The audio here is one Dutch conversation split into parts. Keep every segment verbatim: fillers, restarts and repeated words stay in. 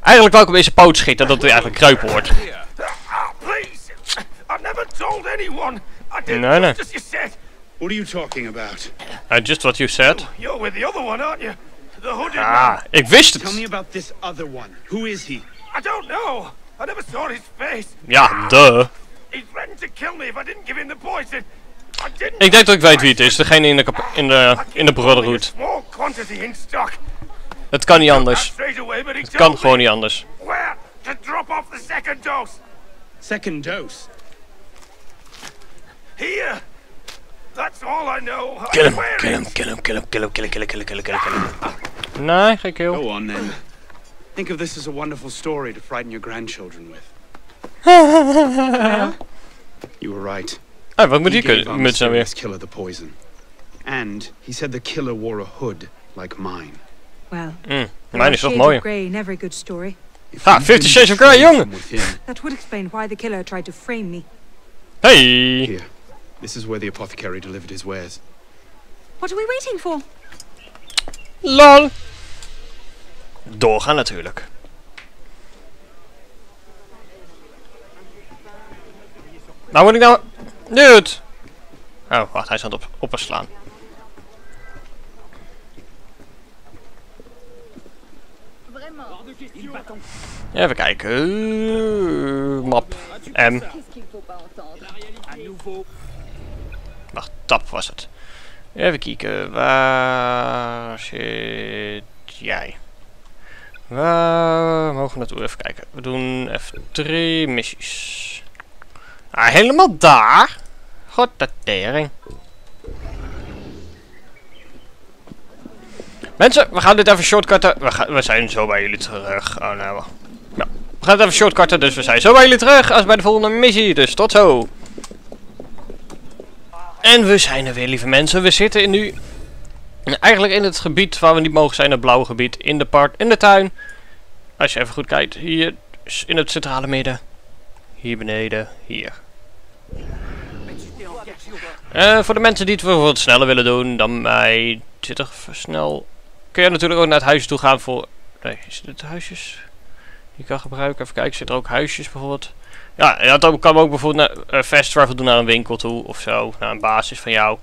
Eigenlijk wou ik op deze poot schieten, dat hij eigenlijk kruipen wordt. Please! I've never told anyone! I did No, no. just as you said! What are you talking about? Uh, just what you said. You're with the other one, aren't you? The hooded Ah, man! ik wist Tell me het! about this other one. Who is he? I don't know! I never saw his face! Ja, duh. He threatened to kill me if I didn't give him the poison! I didn't... Ik denk dat ik weet wie het is. Degene in de, kap- in de, in de Brotherhood. Small quantity in stock. Het kan niet anders. Straight away, but he Het told kan me gewoon niet anders. where to drop off the second dose. Second dose. Here. That's all I know. Kill hem, Where kill is- hem, kill hem, kill hem, kill hem, kill hem, kill hem, kill hem, kill hem, kill hem, kill hem. Nee, geen kill. Go on then. Think of this as a wonderful story to frighten your grandchildren with. You were right. Ah, wat moet He die gave kun- our muts nou weer? mysterious killer the poison. And he said the killer wore a hood like mine. Well, Mm, the mijn is toch Shades of mooi. Grey, never a good story. If Ha, you'd Fifty been Shades of Grey, betrayed jongen! from within- That would explain why the killer tried to frame me. Hey! Here, this is where the apothecary delivered his wares. What are we waiting for? Lol! Doorgaan natuurlijk. Nou moet ik nou... Dude! Oh, wacht, hij is aan het op, opslaan. Even kijken. Uh, map. M. Wacht, tap was het. Even kijken. Waar zit jij? Waar mogen we naartoe? Even kijken. We doen even drie missies. Ah, helemaal daar? God, de tering. Mensen, we gaan dit even shortcutten. We, gaan, we zijn zo bij jullie terug. Oh nou. Ja. We gaan het even shortcutten, dus we zijn zo bij jullie terug als bij de volgende missie. Dus tot zo. En we zijn er weer, lieve mensen. We zitten nu eigenlijk in het gebied waar we niet mogen zijn. Het blauwe gebied in de park, in de tuin. Als je even goed kijkt. Hier in het centrale midden. Hier beneden. Hier. Uh, voor de mensen die het bijvoorbeeld sneller willen doen dan mij. Zit er snel. Kun je natuurlijk ook naar het huisje toe gaan voor. Nee, is dit huisjes? Die kan gebruiken. Even kijken, zit er ook huisjes bijvoorbeeld. Ja, je kan ook bijvoorbeeld naar, uh, fast travel doen naar een winkel toe of zo. Naar een basis van jou.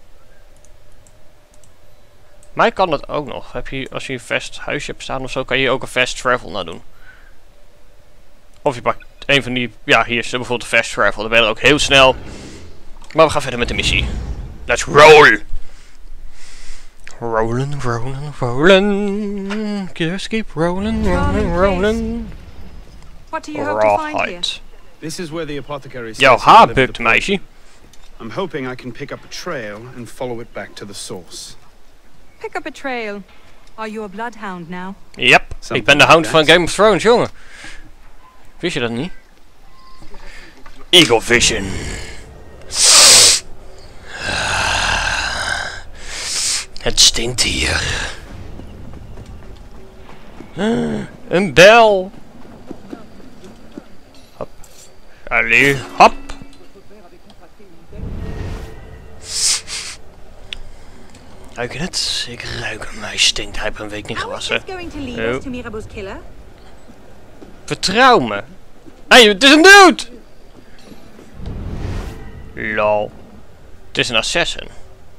Mij kan dat ook nog. Heb je, als je een fast huisje hebt staan of zo, kan je hier ook een fast travel naar doen. Of je pakt een van die. Ja, hier is bijvoorbeeld fast travel. Dan ben je er ook heel snel. Maar we gaan verder met de missie. Let's roll! Rolling, rolling, rolling. Just keep rolling, rolling, rolling. What do you hope to find here? Right. This is where the apothecary says Jouw he haar delivered bukt, the meisje. I'm hoping I can pick up a trail and follow it back to the source. Pick up a trail. Are you a bloodhound now? Yep, ik ben de hound van Game of Thrones, jongen. Wist je dat niet? Eagle Vision. Het stinkt hier. Een bel. Hop. Allee, hop. Ruik je het? Ik ruik hem. Hij stinkt. Hij heeft een week niet gewassen. going to lead Oh. us to Mirabeau's killer? Vertrouw me. Hé, hey, het is een dude! Lol. Het is een assassin.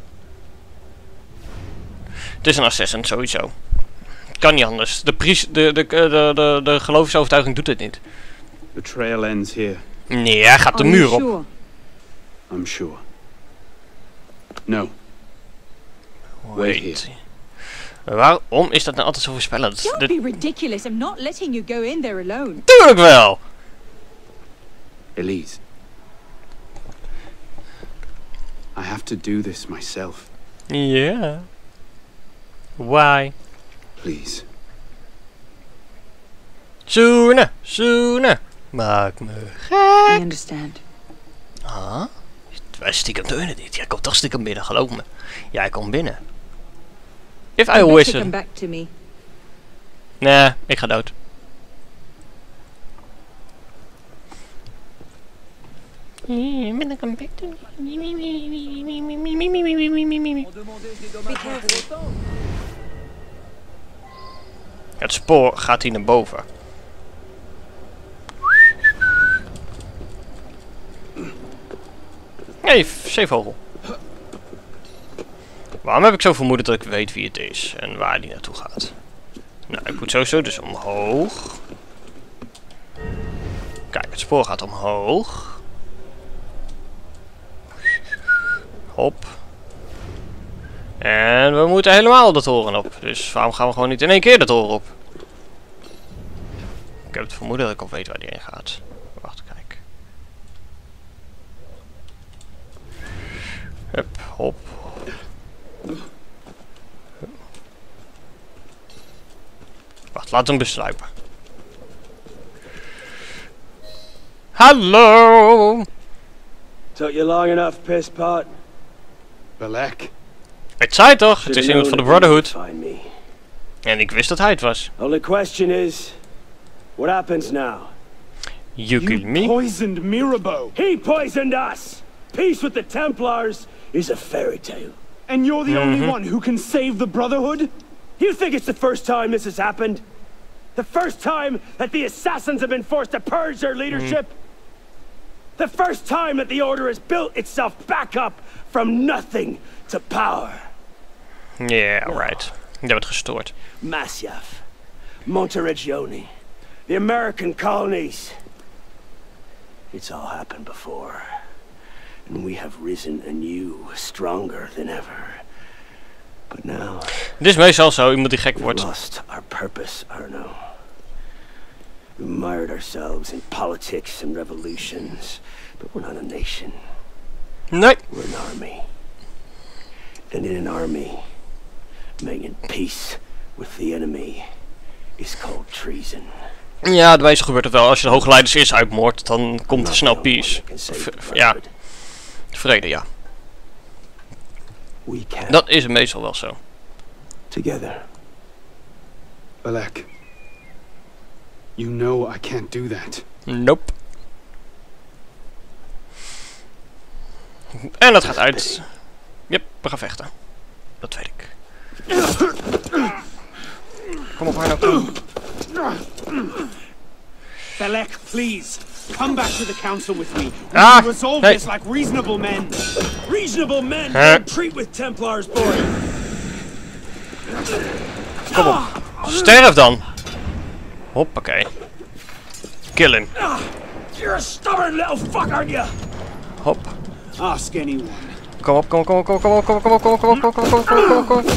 Het is een assassin, sowieso. Het kan niet anders. De, priest, de, de, de, de, de, de geloofsovertuiging doet het niet. The trail ends here, Nee, hij gaat de Are you muur op. sure? I'm sure. No, Wait. Waarom is dat nou altijd zo voorspellend? Don't Dit- be ridiculous. I'm not letting you go in there alone. Tuurlijk wel! Elise. I have to do this myself. Ja. Why? Please. Zoenen, zoenen. Maak me I gek. understand. Ah? Wij stiekem doen het niet. Jij komt toch stiekem binnen, geloof me. Jij komt binnen. If I You better listen. come back to me. Nee, ik ga dood. Het spoor gaat hier naar boven. Hey, zeevogel. Waarom heb ik zo vermoeden dat ik weet wie het is en waar die naartoe gaat? Nou, ik moet sowieso dus omhoog. Kijk, het spoor gaat omhoog. Hop. En we moeten helemaal de toren op. Dus waarom gaan we gewoon niet in één keer de toren op? Ik heb het vermoeden dat ik al weet waar die heen gaat. Wacht, kijk. Hup, hop. Wacht, laat hem besluipen. Hallo! Took you long enough, pisspot. Balek. Ik zei toch, het is iemand van de Brotherhood. Find me. En ik wist dat hij het was. Only question is, what happens now? You kill me? Poisoned Mirabeau. He poisoned us. Peace with the Templars is a fairy tale. And you're the only one who can save the Brotherhood? You think it's the first time this has happened? The first time that the assassins have been forced to purge their leadership? The first time that the Order has built itself back up from nothing to power? Yeah, right. Dat wordt gestoord. Masyaf, Monteregione, the American colonies. It's all happened before. And we have risen anew, stronger than ever. But now... Dit is meestal zo, iemand die gek we wordt. lost our purpose, Arno. We mired ourselves in politics and revolutions. But we're not a nation. Nee. We're an army. And in an army, making peace with the enemy is called treason. Ja, meestal gebeurt het wel. Als je de hoogleiders eerst uitmoordt, dan komt er snel peace. V ja. Vrede, ja. We can. Dat is meestal wel zo. Together. Balek. You know I can't do that. Nope. En dat gaat uit. Yep, we gaan vechten. Dat weet ik. Kom op, Arno, kom. Balek, please. Come back to the council with me. We Ah, can resolve hey. this like reasonable men. Reasonable men Huh? don't treat with Templars, boy. Kom op. Sterf dan. Hoppakee. Kill him. You're a stubborn little fuck, aren't you? Hop. Ask anyone. Kom op, kom op, kom op, kom op, kom op, kom op, kom op, kom op, kom op, kom op, kom op, kom op, kom op.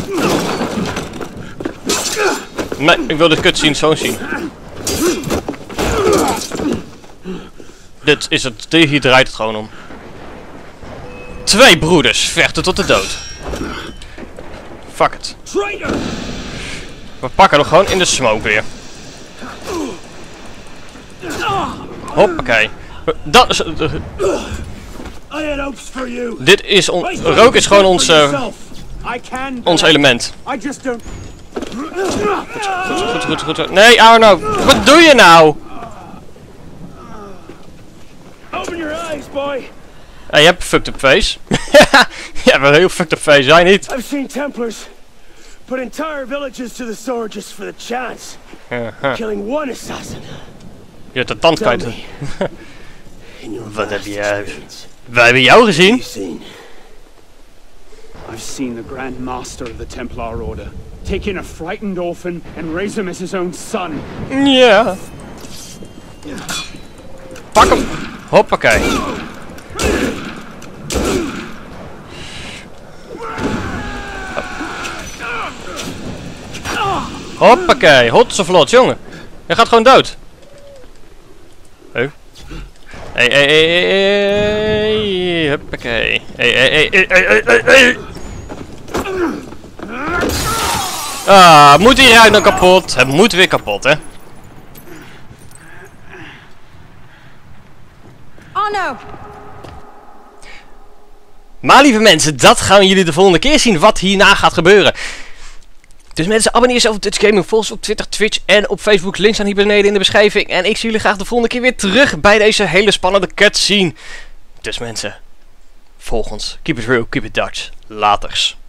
Nee, ik wil de cutscene zo zien. Dit is het, hier draait het gewoon om. Twee broeders vechten tot de dood. Fuck it. Traitor! We pakken hem gewoon in de smoke weer. Hoppakee. Dat is... I had hopes for you. Dit is on, rook is gewoon ons, uh, I can. ons element. I just don't. Goed, goed, goed, goed. Nee, Arno, wat doe je nou? Open your eyes, boy. Hey, je hebt een fucked up face. Je hebt een heel fucked up face, jij niet. I've seen Templars put entire villages to the sword just for the chance. Uh-huh. Killing one assassin. Je hebt de tand Tell kwijt. me. In your Wat heb vast je... experience, Wij hebben jou what have you gezien. seen? I've seen the Grand Master of the Templar Order take in a frightened orphan and raise him as his own son. Ja. Pak hem. Hoppakee. Hoppakee. Hotse vlot, jongen. Hij gaat gewoon dood. Huh? Hey, hey, hey, hey, hey. Hoppakee. Hey, hey, hey, hey, hey, hey, hey. Ah, moet die ruit nou kapot? Het moet weer kapot, hè? Arno! Maar lieve mensen, dat gaan jullie de volgende keer zien wat hierna gaat gebeuren. Dus mensen, abonneer jezelf op Dutch Gaming, volg ons op Twitter, Twitch en op Facebook. Links staan hier beneden in de beschrijving. En ik zie jullie graag de volgende keer weer terug bij deze hele spannende cutscene. Dus mensen, volg ons. Keep it real, keep it Dutch. Laters.